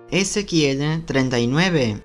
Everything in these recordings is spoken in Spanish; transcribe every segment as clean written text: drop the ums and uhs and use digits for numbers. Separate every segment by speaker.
Speaker 1: Ezequiel 39.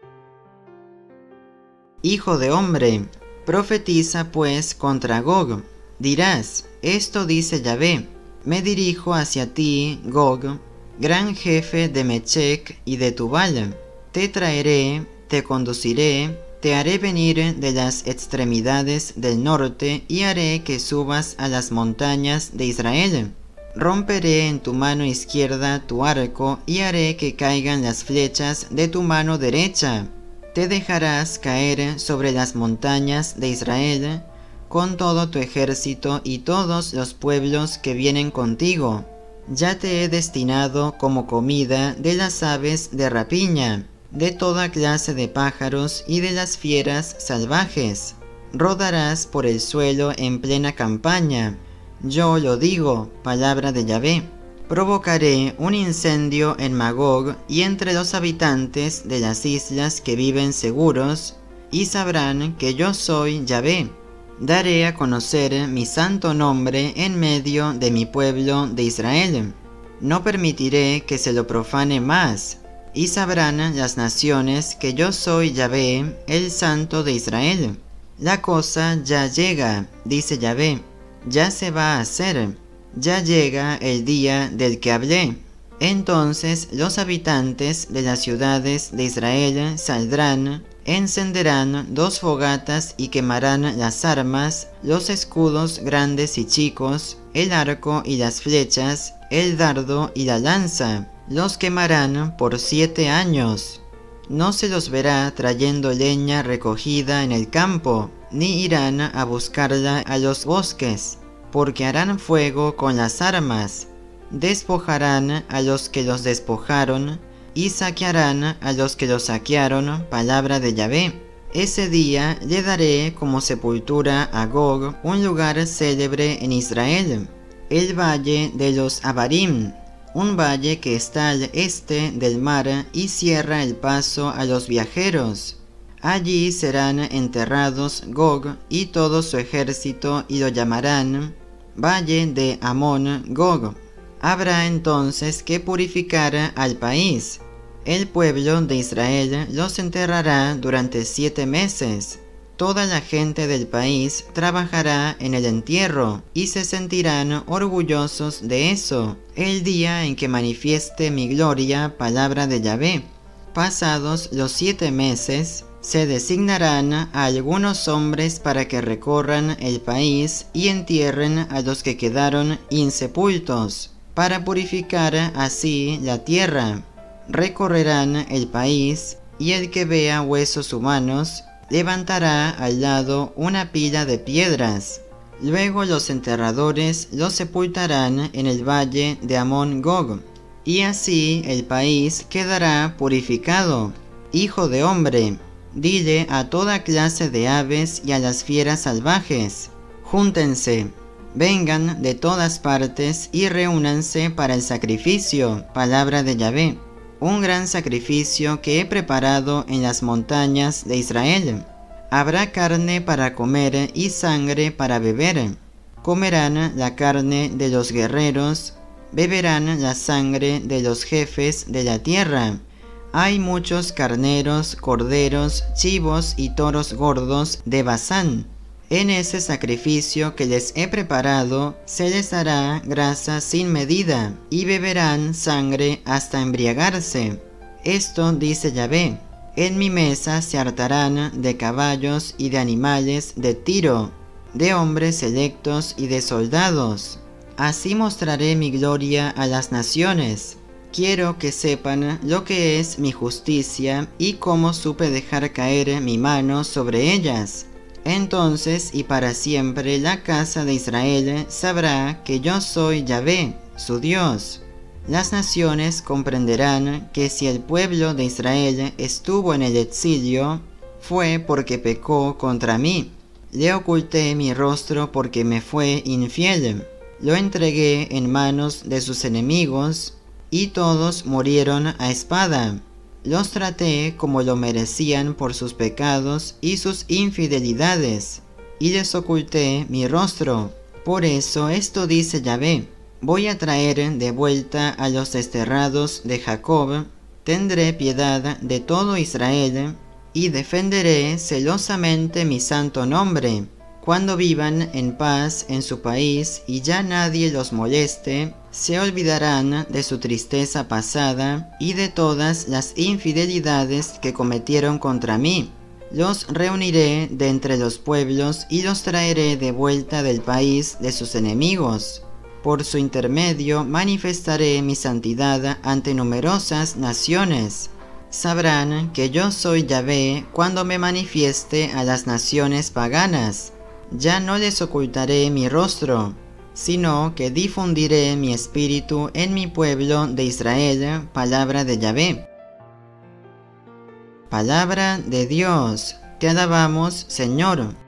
Speaker 1: Hijo de hombre, profetiza pues contra Gog. Dirás, esto dice Yahvé, me dirijo hacia ti, Gog, gran jefe de Mechec y de Tubal. Te traeré, te conduciré, te haré venir de las extremidades del norte y haré que subas a las montañas de Israel. Romperé en tu mano izquierda tu arco y haré que caigan las flechas de tu mano derecha. Te dejarás caer sobre las montañas de Israel con todo tu ejército y todos los pueblos que vienen contigo. Ya te he destinado como comida de las aves de rapiña, de toda clase de pájaros y de las fieras salvajes. Rodarás por el suelo en plena campaña. Yo lo digo, palabra de Yahvé. Provocaré un incendio en Magog y entre los habitantes de las islas que viven seguros, y sabrán que yo soy Yahvé. Daré a conocer mi santo nombre en medio de mi pueblo de Israel. No permitiré que se lo profane más, y sabrán las naciones que yo soy Yahvé, el santo de Israel. La cosa ya llega, dice Yahvé, ya se va a hacer, ya llega el día del que hablé. Entonces los habitantes de las ciudades de Israel saldrán, encenderán 2 fogatas y quemarán las armas, los escudos grandes y chicos, el arco y las flechas, el dardo y la lanza. Los quemarán por 7 años. No se los verá trayendo leña recogida en el campo, ni irán a buscarla a los bosques, porque harán fuego con las armas. Despojarán a los que los despojaron, y saquearán a los que los saquearon, palabra de Yahvé. Ese día le daré como sepultura a Gog un lugar célebre en Israel, el valle de los Abarim, un valle que está al este del mar y cierra el paso a los viajeros. Allí serán enterrados Gog y todo su ejército y lo llamarán Valle de Amón Gog. Habrá entonces que purificar al país. El pueblo de Israel los enterrará durante 7 meses. Toda la gente del país trabajará en el entierro y se sentirán orgullosos de eso, el día en que manifieste mi gloria, palabra de Yahvé. Pasados los 7 meses, se designarán a algunos hombres para que recorran el país y entierren a los que quedaron insepultos, para purificar así la tierra. Recorrerán el país, y el que vea huesos humanos, levantará al lado una pila de piedras. Luego los enterradores los sepultarán en el valle de Amón Gog, y así el país quedará purificado. Hijo de hombre, dile a toda clase de aves y a las fieras salvajes, júntense, vengan de todas partes y reúnanse para el sacrificio, palabra de Yahvé, un gran sacrificio que he preparado en las montañas de Israel. Habrá carne para comer y sangre para beber. Comerán la carne de los guerreros, beberán la sangre de los jefes de la tierra. Hay muchos carneros, corderos, chivos y toros gordos de Basán. En ese sacrificio que les he preparado, se les hará grasa sin medida, y beberán sangre hasta embriagarse. Esto dice Yahvé, en mi mesa se hartarán de caballos y de animales de Tiro, de hombres electos y de soldados. Así mostraré mi gloria a las naciones. Quiero que sepan lo que es mi justicia y cómo supe dejar caer mi mano sobre ellas. Entonces y para siempre la casa de Israel sabrá que yo soy Yahvé, su Dios. Las naciones comprenderán que si el pueblo de Israel estuvo en el exilio, fue porque pecó contra mí. Le oculté mi rostro porque me fue infiel. Lo entregué en manos de sus enemigos, y todos murieron a espada. Los traté como lo merecían por sus pecados y sus infidelidades, y les oculté mi rostro. Por eso esto dice Yahvé, voy a traer de vuelta a los desterrados de Jacob, Tendré piedad de todo Israel, y defenderé celosamente mi santo nombre. Cuando vivan en paz en su país y ya nadie los moleste, se olvidarán de su tristeza pasada y de todas las infidelidades que cometieron contra mí. Los reuniré de entre los pueblos y los traeré de vuelta del país de sus enemigos. Por su intermedio manifestaré mi santidad ante numerosas naciones. Sabrán que yo soy Yahvé cuando me manifieste a las naciones paganas. Ya no les ocultaré mi rostro, sino que difundiré mi espíritu en mi pueblo de Israel. Palabra de Yahvé. Palabra de Dios. Te alabamos, Señor.